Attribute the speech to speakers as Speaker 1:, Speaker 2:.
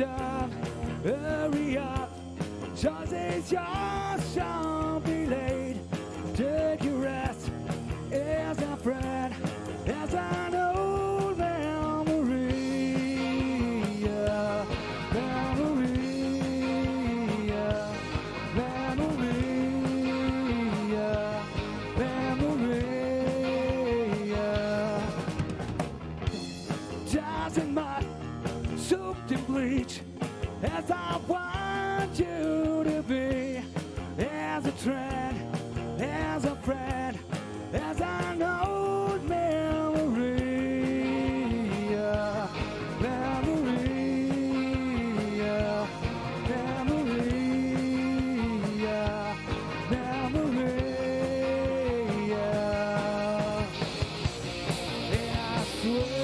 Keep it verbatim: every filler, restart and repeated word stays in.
Speaker 1: time. Hurry up, just it's yours, don't be late. Take your rest, as a friend, as an old memory. Yeah. Memory, yeah. Memory, yeah. Memory, yeah. Dancing mud, soaked in bleach, as I want you to be, as a trend, as a friend, as an old memory, yeah. Memory, yeah. Memory, yeah. Memory, yeah. And I swear